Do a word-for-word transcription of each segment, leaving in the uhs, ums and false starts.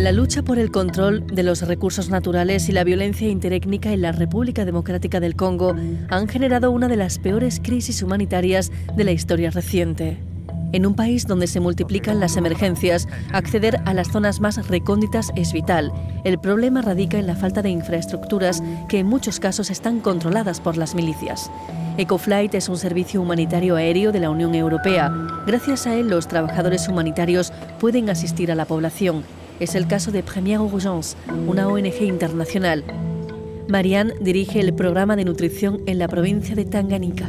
La lucha por el control de los recursos naturales y la violencia interétnica en la República Democrática del Congo han generado una de las peores crisis humanitarias de la historia reciente. En un país donde se multiplican las emergencias, acceder a las zonas más recónditas es vital. El problema radica en la falta de infraestructuras que en muchos casos están controladas por las milicias. Ecoflight es un servicio humanitario aéreo de la Unión Europea. Gracias a él, los trabajadores humanitarios pueden asistir a la población. Es el caso de Première Urgence, una O N G internacional. Marianne dirige el programa de nutrición en la provincia de Tanganyika.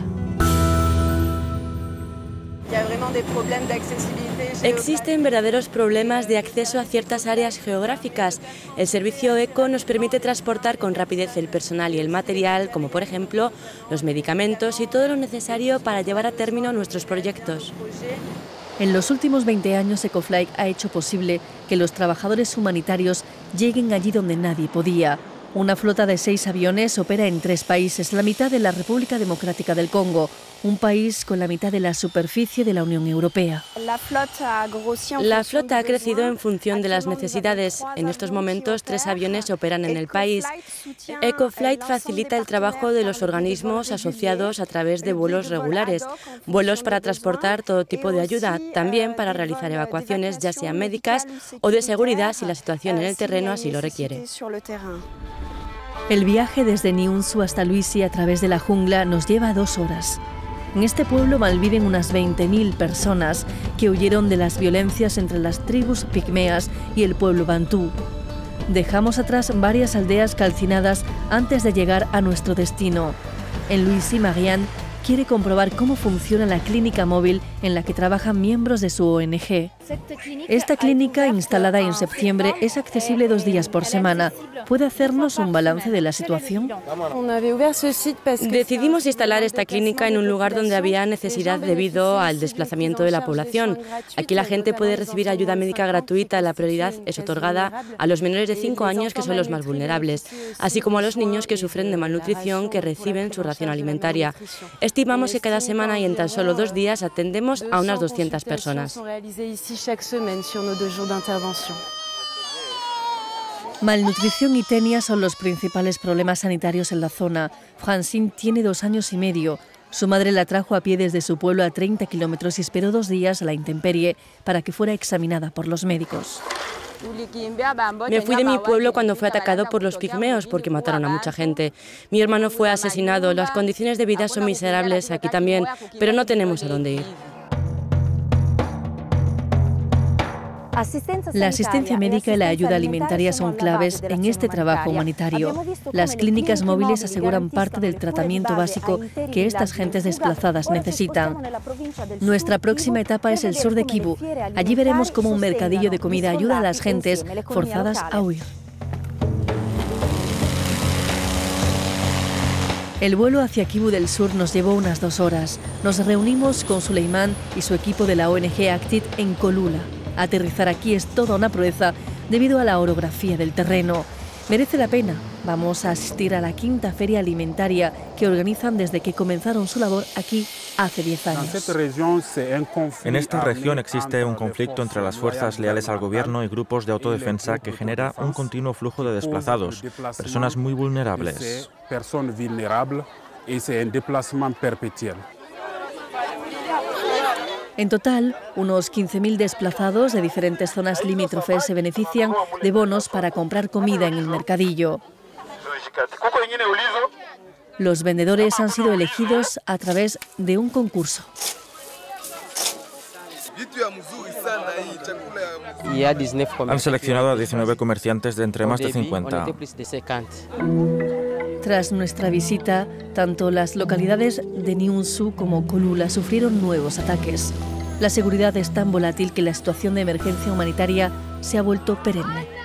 Existen verdaderos problemas de acceso a ciertas áreas geográficas. El servicio ECO nos permite transportar con rapidez el personal y el material, como por ejemplo los medicamentos y todo lo necesario para llevar a término nuestros proyectos. En los últimos veinte años, Ecoflight ha hecho posible que los trabajadores humanitarios lleguen allí donde nadie podía. Una flota de seis aviones opera en tres países, la mitad de la República Democrática del Congo, un país con la mitad de la superficie de la Unión Europea. La flota ha crecido en función de las necesidades. En estos momentos, tres aviones operan en el país. Ecoflight facilita el trabajo de los organismos asociados a través de vuelos regulares, vuelos para transportar todo tipo de ayuda, también para realizar evacuaciones, ya sean médicas o de seguridad si la situación en el terreno así lo requiere. El viaje desde Niunsu hasta Luisi a través de la jungla nos lleva dos horas. En este pueblo malviven unas veinte mil personas que huyeron de las violencias entre las tribus pigmeas y el pueblo bantú. Dejamos atrás varias aldeas calcinadas antes de llegar a nuestro destino. En Luisi, Marianne quiere comprobar cómo funciona la clínica móvil en la que trabajan miembros de su O N G. Esta clínica, instalada en septiembre, es accesible dos días por semana. ¿Puede hacernos un balance de la situación? Decidimos instalar esta clínica en un lugar donde había necesidad debido al desplazamiento de la población. Aquí la gente puede recibir ayuda médica gratuita. La prioridad es otorgada a los menores de cinco años, que son los más vulnerables, así como a los niños que sufren de malnutrición, que reciben su ración alimentaria. Estimamos que cada semana y en tan solo dos días atendemos a unas doscientas personas. Malnutrición y tenia son los principales problemas sanitarios en la zona. Francine tiene dos años y medio. Su madre la trajo a pie desde su pueblo a treinta kilómetros y esperó dos días a la intemperie para que fuera examinada por los médicos. Me fui de mi pueblo cuando fue atacado por los pigmeos porque mataron a mucha gente. Mi hermano fue asesinado. Las condiciones de vida son miserables aquí también, pero no tenemos a dónde ir. La asistencia médica y la ayuda alimentaria son claves en este trabajo humanitario. Las clínicas móviles aseguran parte del tratamiento básico que estas gentes desplazadas necesitan. Nuestra próxima etapa es el sur de Kivu. Allí veremos cómo un mercadillo de comida ayuda a las gentes forzadas a huir. El vuelo hacia Kivu del Sur nos llevó unas dos horas. Nos reunimos con Suleiman y su equipo de la O N G Actit en Kolula. Aterrizar aquí es toda una proeza debido a la orografía del terreno. Merece la pena. Vamos a asistir a la quinta feria alimentaria que organizan desde que comenzaron su labor aquí hace diez años. En esta región existe un conflicto entre las fuerzas leales al gobierno y grupos de autodefensa que genera un continuo flujo de desplazados, personas muy vulnerables. En total, unos quince mil desplazados de diferentes zonas limítrofes se benefician de bonos para comprar comida en el mercadillo. Los vendedores han sido elegidos a través de un concurso. Han seleccionado a diecinueve comerciantes de entre más de cincuenta. Tras nuestra visita, tanto las localidades de Niunsu como Kolula sufrieron nuevos ataques. La seguridad es tan volátil que la situación de emergencia humanitaria se ha vuelto perenne.